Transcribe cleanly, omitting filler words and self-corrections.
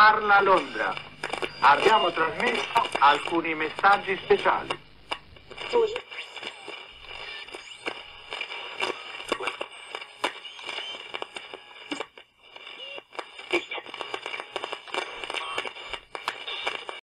Parla Londra. Abbiamo trasmesso alcuni messaggi speciali. Scusi.